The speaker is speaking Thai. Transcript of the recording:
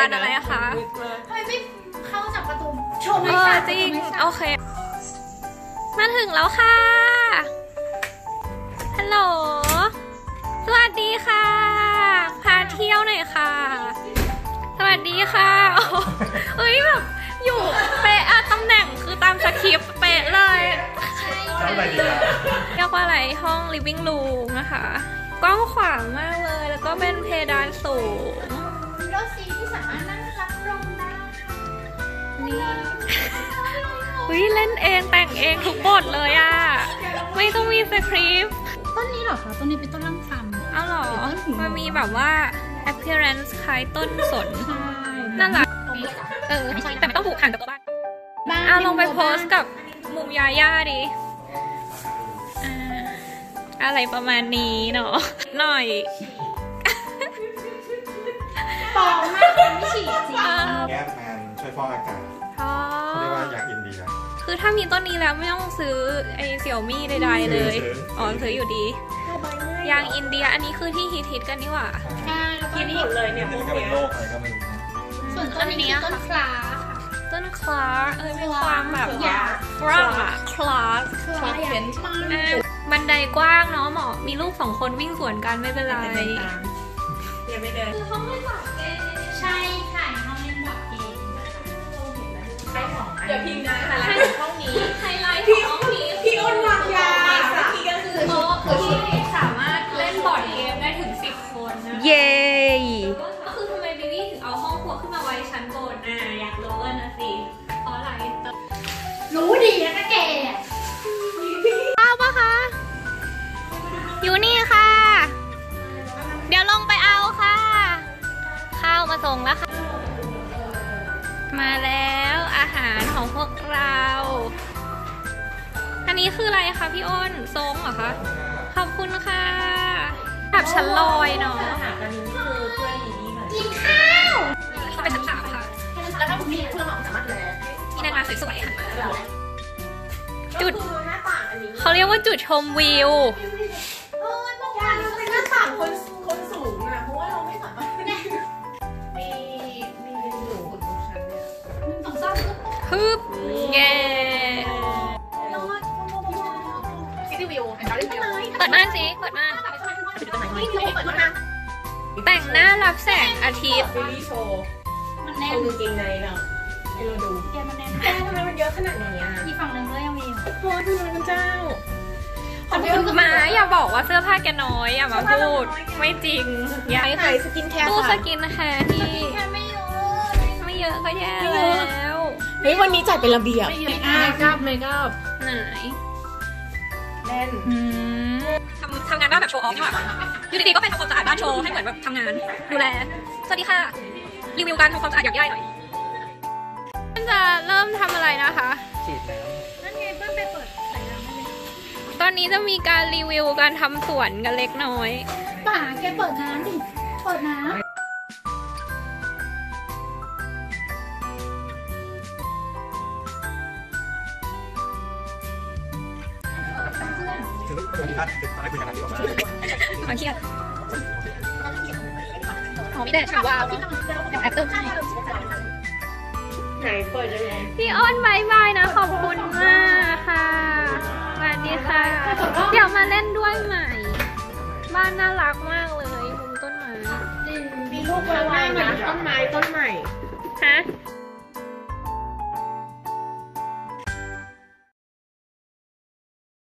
านอะไรคะทำไมไม่เข้าจากประตูโชว์ไม่จริงโอเคมาถึงแล้วค่ะฮัลโหลสวัสดีค่ะพาเที่ยวหน่อยค่ะสวัสดีค่ะเฮ้ยแบบอยู่เป๊ะตำแหน่งคือตามสคริปต์เป๊ะเลยเรียกว่าอะไรห้อง living room นะคะกว้างขวางมากเลยแล้วก็เป็นเพดานสูงมีรถซีที่สามารถนั่งรับลมได้นี่เล่นเองแต่งเองทุกบทเลยอ่ะไม่ต้องมีสคริปต์ต้นนี้เหรอคะต้นนี้เป็นต้นล่ำคำอ้าวเหรอมันมีแบบว่า appearance คล้ายต้นสนน่ารักแต่ไม่ต้องผูกห่างกับตัวบ้านเอาลงไปโพสกับมุมยาย่าดิอะไรประมาณนี้เนาะหน่อยปองมากไม่ฉีดจริงแก๊สแมนช่วยฟอกอากาศเขาเรียกว่ายางอินเดียคือถ้ามีต้นนี้แล้วไม่ต้องซื้อไอเสี่ยวมี่ใดๆเลยซื้ออยู่ดียางอินเดียอันนี้คือที่ฮิตกันนี่หว่าใช่ฮิตหมดเลยเนี่ยพวกนี้โรคอะไรก็ไม่รู้ส่วนต้นนี้ต้นคลาต้นคลามีความแบบฝรั่งอะคลาสบันไดกว้างเนาะเหมาะมีลูก2 คนวิ่งสวนกันไม่เป็นไรอย่าไปเดินคือห้องเล่นบอร์ดเกมใช่ค่ะห้องเล่นบอร์ดเกมเดี๋ยวพิมพ์นะไฮไลท์ห้องนี้ไฮไลท์ของห้องนี้พี่อ้นวางยาพี่ก็คือโต๊ะที่สามารถเล่นบอร์ดเกมได้ถึง10 คนนะเย้ก็คือทำไมบิวี่ถึงเอาห้องครัวขึ้นมาไว้ชั้นบนอยากรู้นะสิเพราะอะไรรู้ดีนะแกข้าวปะคะอยู่นี่ค่ะเดี๋ยวลงไปเอาค่ะข้าวมาส่งแล้วค่ะมาแล้วอาหารของพวกเราอันนี้คืออะไรคะพี่อ้นทรงเหรอคะขอบคุณค่ะแบบชั้นลอยเนาะกินข้าวเข้าไปชั้น3ค่ะแล้วถ้าคุณมีเครื่องหอมสามารถเลยมีนางมาสวยๆค่ะจุดเขาเรียกว่าจุดชมวิวหน้าต่างคนสูงนะเพราะว่าเราไม่สามารถมีอยู่บนชั้นเนี่ยฮึบเย้ซิตี้วิวเปิดม่านสิเปิดม่านแต่งหน้ารับแสงอาทิตย์มันแน่นจริงในเนาะให้เราดูแกมันแน่นทำไมมันเยอะขนาดนี้อีกฝั่งนึงก็ยังมีโอ้ยคุณพระเจ้ามาอย่าบอกว่าเสื้อผ้าแกน้อยอย่ามาพูดไม่จริงอย่าขายสกินแคร์ตู้สกินแคร์ที่แค่ไม่เยอะก็แย่แล้วเฮ้ยวันนี้จัดเป็นระเบียบเมคอัพไหนแน่นทำงานบ้านแบบโชว์ออฟนี่หว่าอยู่ดีๆก็เป็นทำความสะอาดบ้านโชว์ให้เหมือนแบบทำงานดูแลสวัสดีค่ะรีวิวการทำความสะอาดอย่างย่อยหน่อยจะเริ่มทำอะไรนะคะฉีดน้ำนั่นไงเพิ่งไปเปิดใส่น้ำได้ไหมตอนนี้จะมีการรีวิวการทำสวนกันเล็กน้อยป่าแกเปิดน้ำดิเปิดน้ำมาเครียดมีแต่ฉากว้าวแอปเติมให้ไหนเปิดเลยพี่อ้นบายบายนะขอบคุณมากค่ะสวัสดีค่ะเดี๋ยวมาเล่นด้วยใหม่บ้านน่ารักมากเลยมุมต้นไม้มีลูกไว้นะต้นไม้ต้นใหม่ฮะ